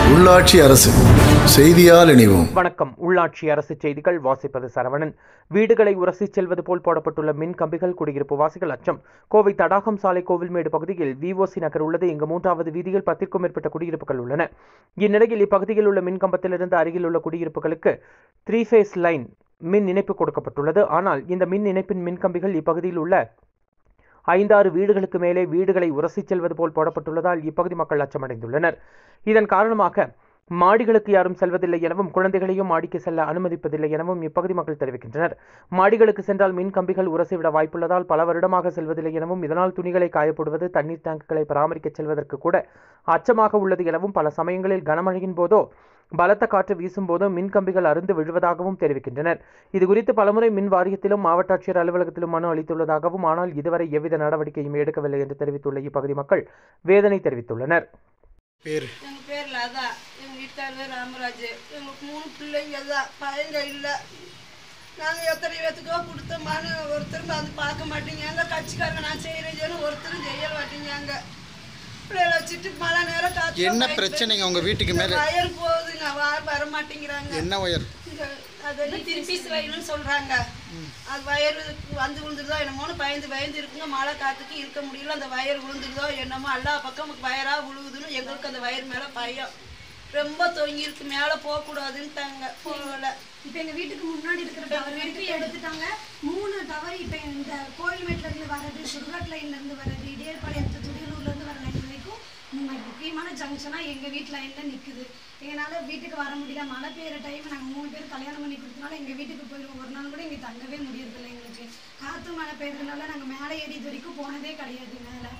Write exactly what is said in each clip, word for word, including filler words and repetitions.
உள்ளாட்சி அரசு செய்தியால் இணைவோம். வணக்கம். உள்ளாட்சி அரசு செய்திகள் வாசிப்பது சரவணன். வீடுகளை உரசி செல்வது போல் போடப்பட்டுள்ள மின் கம்பிகள் குடியிருப்பு வாசிகள் அச்சம். கோவை தடாகம் சாலை கோவில்மேடு பகுதியில் விஓசி நகர் உள்ளது. இங்கு மூன்றாவது வீதியில் பத்திற்கும் மேற்பட்ட குடியிருப்புகள் உள்ளன. இந்நிலையில் இப்பகுதியில் உள்ள மின் கம்பத்திலிருந்து அருகில் உள்ள குடியிருப்புகளுக்கு த்ரீ ஃபேஸ் லைன் மின் இணைப்பு கொடுக்கப்பட்டுள்ளது. ஆனால் இந்த மின் இணைப்பின் மின் கம்பிகள் இப்பகுதியில் உள்ள ஐந்தாறு வீடுகளுக்கு மேலே வீடுகளை உரசி செல்வது போல் போடப்பட்டுள்ளதால் இப்பகுதி மக்கள் அச்சமடைந்துள்ளனர். இதன் காரணமாக மாடிகளுக்கு யாரும் செல்வதில்லை எனவும் குழந்தைகளையும் மாடிக்கு செல்ல அனுமதிப்பதில்லை எனவும் இப்பகுதி மக்கள் தெரிவிக்கின்றனர். மாடிகளுக்கு சென்றால் மின் கம்பிகள் உரசிவிட வாய்ப்புள்ளதால் பல வருடமாக செல்வதில்லை எனவும் இதனால் துணிகளை காயப்படுவது தண்ணீர் டேங்குகளை பராமரிக்க செல்வதற்கு கூட அச்சமாக உள்ளது எனவும் பல சமயங்களில் கனமழையின் போதோ பலத்த காற்று வீசும் போது மின் கம்பிகள் அருந்து விழுவதாகவும் தெரிவிக்கின்றனர். இதுகுறித்து பலமுறை மின் வாரியத்திலும் மாவட்ட ஆட்சியர் அலுவலகத்திலும் மனு அளித்துள்ளதாகவும் ஆனால் இதுவரை எவ்வித நடவடிக்கையும் எடுக்கவில்லை என்று தெரிவித்துள்ள இப்பகுதி மக்கள் வேதனை தெரிவித்துள்ளனர். பேர் எங்கள் பேர் லதா, எங்கள் வீட்டுக்காரர் ராமராஜ். எங்களுக்கு மூணு பிள்ளைங்க தான், பையங்க இல்லை. நாங்கள் எத்தனை பேத்துக்கோ கொடுத்தோம்மான்னு ஒருத்தரும் வந்து பார்க்க மாட்டேங்க. கட்சிக்காரங்க நான் செய்கிறேன்னு ஒருத்தரும் செய்ய மாட்டேங்க. பிள்ளைகளை வச்சுட்டு மழை நேரம் காற்று. என்ன பிரச்சனைங்க உங்கள் வீட்டுக்கு மேலே? வயர் போகுதுங்க, வார் வர மாட்டேங்கிறாங்க. என்ன வயர்? அது திருப்பி லைன்னு சொல்கிறாங்க. அது வயர் வந்து விழுந்துருதோ என்னமோன்னு பயந்து பயந்து இருக்குங்க. மழை காற்றுக்கு இருக்க முடியல. அந்த வயர் விழுந்துருதோ என்னமோ எல்லா பக்கம் வயராக விழுகுதுன்னு எங்களுக்கு அந்த வயர் மேலே பயம் ரொம்ப தொங்கி இருக்கு. மேலே போகக்கூடாதுன்ட்டாங்க, போகலை. இப்போ எங்கள் வீட்டுக்கு முன்னாடி இருக்கிற டவர் வீட்டுக்கு எடுத்துட்டாங்க. மூணு டவர் இப்போ இந்த கோயில்மேட்லேருந்து வர்றது, சுகர் லைன்லேருந்து வர்றது, இடையர்பாளையத்து துடியலூர்லேருந்து வர லைன் வரைக்கும் முக்கியமான ஜங்ஷனாக எங்கள் வீட்டு லைனில் நிற்குது. எங்களால் வீட்டுக்கு வர முடியல. மழை பெய்கிற டைம் நாங்கள் மூணு பேர் கல்யாணம் பண்ணி கொடுத்தனால எங்கள் வீட்டுக்கு போயிடுவோம். ஒரு நாள் கூட இங்கே தங்கவே முடியறதில்லை எங்களுக்கு. காற்று மழை பெய்யறதுனால நாங்கள் மேலே ஏறி இது வரைக்கும் போனதே கிடையாது. மேலே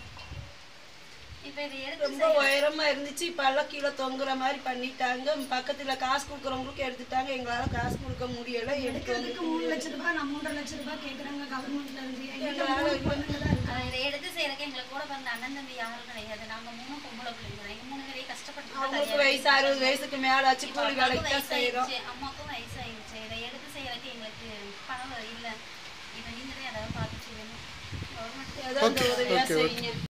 ரொம்ப உயரமா இருந்துச்சு. இப்ப எல்லாம் கீழே தொங்குற மாதிரி பண்ணிட்டாங்க. பக்கத்துல காசு கொடுக்குறவங்களுக்கு எடுத்துட்டாங்க. எங்களால காசு கொடுக்க முடியல. எடுக்கிறதுக்கு மூணு லட்சம் ரூபாய் நான் மூன்றரை லட்சம் ரூபாய் கேட்குறாங்க கவர்மெண்ட்ல இருந்து. இதை எடுத்து செய்யறதுக்கு எங்களுக்கு கூட பிறந்த அண்ணன் தம்பி யாரும் கிடையாது. நாங்க மூணு பொம்பளை பிள்ளைங்க தான். எங்க மூணு பேரையும் கஷ்டப்பட்டு அவங்களுக்கு வயசு அறுபது வயசுக்கு மேல ஆச்சு. கூலி வேலைக்கு தான் செய்யறோம். அம்மாக்கும் வயசாயிருச்சு. இதை எடுத்து செய்யறதுக்கு எங்களுக்கு பணம் இல்லை. இதை நீங்களே ஏதாவது பார்த்து செய்யணும். கவர்மெண்ட் ஏதாவது உதவியா செய்யுங்க.